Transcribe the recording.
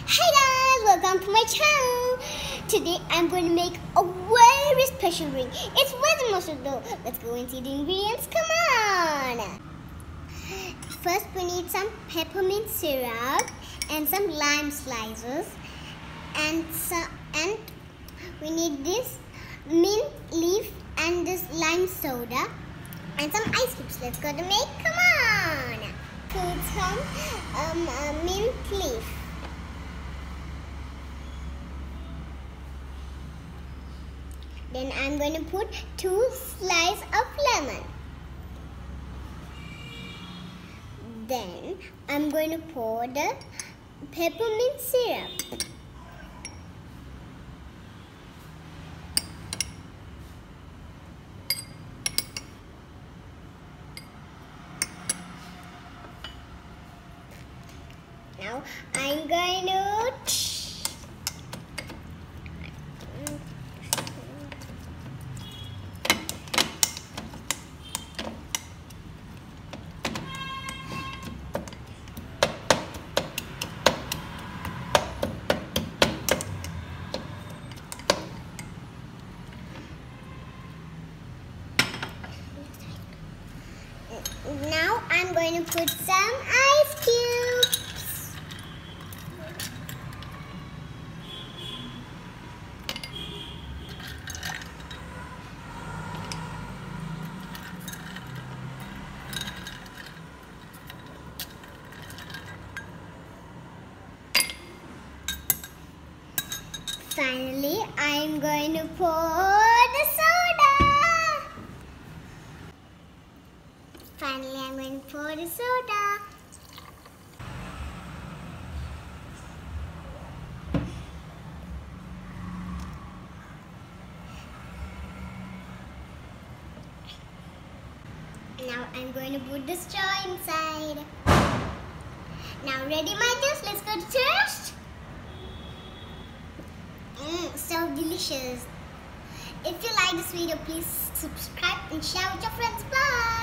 Hi guys, welcome to my channel. Today I'm going to make a very special drink. It's with Mojito. Let's go and see the ingredients. Come on. First we need some peppermint syrup and some lime slices and we need this mint leaf and this lime soda and some ice cubes. Let's go to make. Come on. Put some mint leaf. Then I'm going to put 2 slices of lemon. Then I'm going to pour the peppermint syrup. Now I'm going to Now I'm going to put some ice cubes. Finally, I'm going to pour the soda. Finally, I'm going to pour the soda. Now I'm going to put the straw inside. Now ready my juice, let's go to taste. So delicious. If you like this video, please subscribe and share with your friends. Bye.